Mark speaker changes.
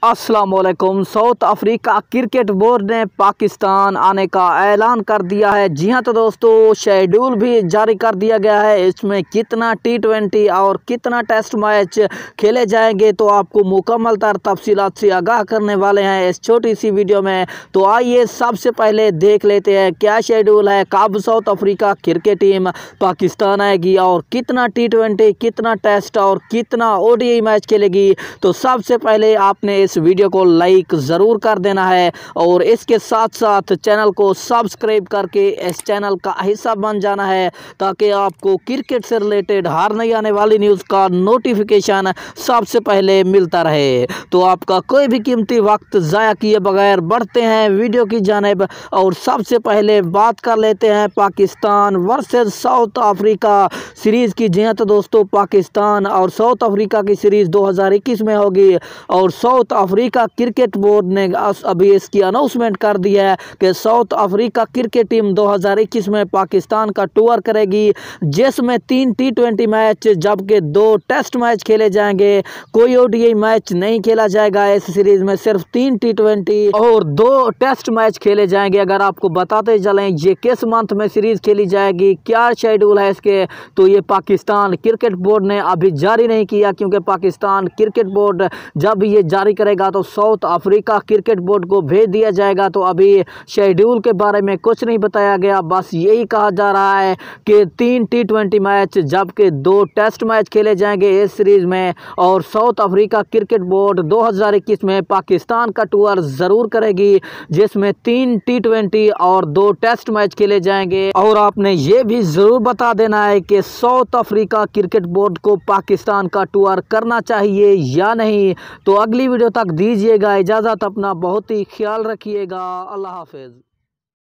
Speaker 1: अस्सलाम वालेकुम। South Africa cricket board ने पाकिस्तान आने का ऐलान कर दिया है। जी हां, तो दोस्तों शेड्यूल भी जारी कर दिया गया है। इसमें कितना टी20 और कितना टेस्ट मैच खेले जाएंगे तो आपको मुकम्मल तफसीलात से आगाह करने वाले हैं इस छोटी सी वीडियो में। तो आइए सबसे पहले देख लेते हैं क्या शेड्यूल है, कब South Africa cricket team Pakistan आएगी और कितना टी20, कितना टेस्ट और कितना ओडीआई मैच खेलेगी। तो सबसे पहले आपने इस वीडियो को लाइक ज़रूर कर देना है और इसके साथ साथ चैनल को सब्सक्राइब करके इस चैनल का हिस्सा बन जाना है ताकि आपको क्रिकेट से रिलेटेड हर नई आने वाली न्यूज़ का नोटिफिकेशन सबसे पहले मिलता रहे। तो आपका कोई भी कीमती वक्त ज़ाया किए बगैर बढ़ते हैं वीडियो की जानिब और सबसे पहले बात कर लेते हैं Pakistan versus South Africa series की। जी हाँ, तो दोस्तों पाकिस्तान और साउथ अफ्रीका की सीरीज़ 2021 में होगी और साउथ अफ्रीका क्रिकेट बोर्ड ने अभी इसकी अनाउंसमेंट कर दी है कि साउथ अफ्रीका क्रिकेट टीम 2021 में पाकिस्तान का टूर करेगी, जिसमें 3 टी20 मैच जबकि 2 टेस्ट मैच खेले जाएंगे। कोई ओडीआई मैच नहीं खेला जाएगा इस सीरीज में, सिर्फ 3 टी20 और 2 टेस्ट मैच खेले जाएंगे। अगर आपको बताते चलें ये किस मंथ में सीरीज खेली जाएगी, क्या शेड्यूल है इसके, तो ये पाकिस्तान क्रिकेट बोर्ड ने अभी जारी नहीं किया, क्योंकि पाकिस्तान क्रिकेट बोर्ड जब ये जारी करेगा तो साउथ अफ्रीका क्रिकेट बोर्ड को भेज दिया जाएगा। तो अभी शेड्यूल के बारे में कुछ नहीं बताया गया, बस यही कहा जा रहा है कि 3 टी20 मैच जबकि 2 टेस्ट मैच खेले जाएंगे इस सीरीज में और साउथ अफ्रीका क्रिकेट बोर्ड 2021 में पाकिस्तान का टूर ज़रूर करेगी, जिसमें 3 टी20 और 2 टेस्ट मैच खेले जाएंगे। और आपने ये भी ज़रूर बता देना है कि साउथ अफ्रीका क्रिकेट बोर्ड को पाकिस्तान का टूर करना चाहिए या नहीं। तो अगली वीडियो तक दीजिएगा इजाज़त, अपना बहुत ही ख्याल रखिएगा। अल्लाह हाफिज़।